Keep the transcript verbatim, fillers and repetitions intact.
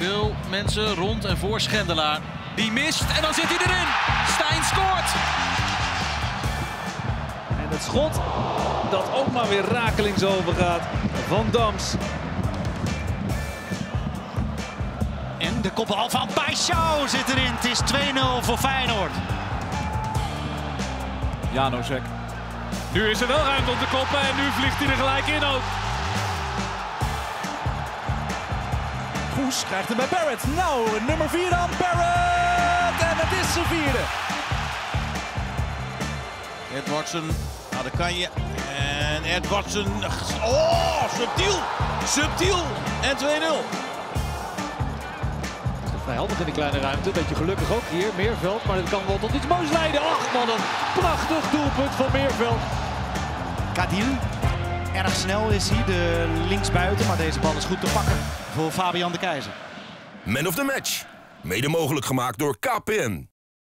Veel mensen rond en voor Schendelaar. Die mist en dan zit hij erin. Stijn scoort. En het schot dat ook maar weer rakelings overgaat van Dams. En de kopbal van Paixão zit erin. Het is twee nul voor Feyenoord. Januzek. Nu is er wel ruimte om te koppen en nu vliegt hij er gelijk in ook. Goes krijgt hem bij Barrett. Nou, nummer vier dan, Barrett! En het is zijn vierde. Edwardson, nou daar kan je. En Edwardson, oh, subtiel, subtiel. En twee nul. Vrij handig in die kleine ruimte, beetje gelukkig ook hier, Meerveld, maar dat kan wel tot iets moois leiden. Ach man, een prachtig doelpunt van Meerveld. Kadil, erg snel is hij, de linksbuiten, maar deze bal is goed te pakken voor Fabian de Keizer. Man of the match, mede mogelijk gemaakt door K P N.